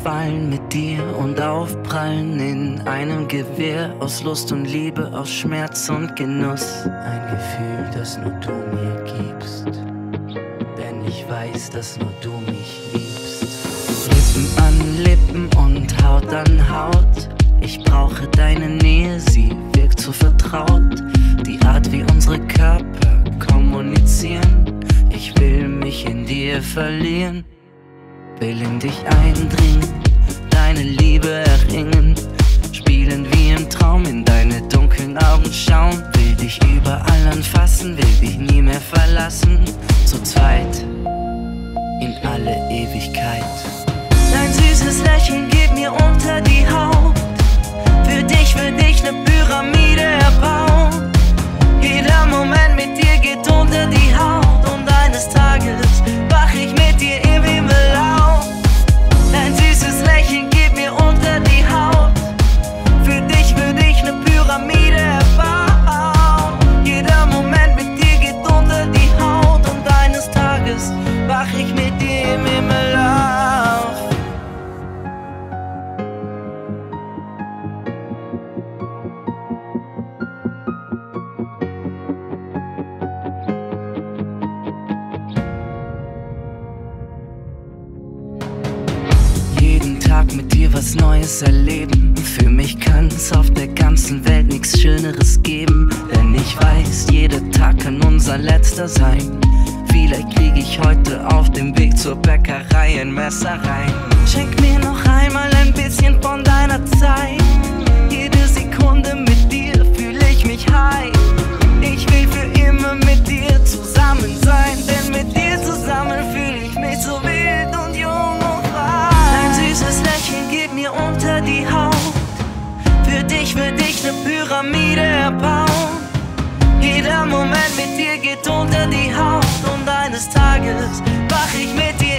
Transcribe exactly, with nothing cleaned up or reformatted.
fallen mit dir und aufprallen in einem Gewirr aus Lust und Liebe, aus Schmerz und Genuss. Ein Gefühl, das nur du mir gibst, denn ich weiß, dass nur du mich liebst. Lippen an Lippen und Haut an Haut, ich brauche deine Nähe, sie wirkt so vertraut. Die Art, wie unsere Körper kommunizieren, ich will mich in dir verlieren. Will in dich eindringen, deine Liebe erringen, spielen wie im Traum, in deine dunklen Augen schauen. Will dich überall anfassen, will dich nie mehr verlassen. Zu zweit, in alle Ewigkeit. Dein süßes Lächeln geht mir unter die Haut. Für dich würde ich ne Pyramide erbauen. Jeder Moment mit dir geht unter die Haut. Und eines Tages wach ich mit dir im Himmel auf. Dein süßes Lächeln geht mir unter die Haut. Für dich würde ich ne Pyramide erbauen. Jeder Moment mit dir geht unter die Haut. Und eines Tages wach ich mit dir im Himmel auf. Jeden Tag mit dir was Neues erleben. Für mich kann's auf der ganzen Welt nichts Schöneres geben. Denn ich weiß, jeder Tag kann unser letzter sein. Vielleicht krieg ich heute auf dem Weg zur Bäckerei ein Messer rein. Schenk mir noch einmal ein bisschen von deiner Zeit. Jede Sekunde mit dir fühl ich mich high. Ich will für immer mit dir zusammen sein. Denn mit dir zusammen fühl ich mich so wild und jung und frei. Dein süßes Lächeln geht mir unter die Haut. Für dich würde ich ne Pyramide erbauen. Jeder Moment mit dir geht unter die Haut. Und eines Tages wach ich mit dir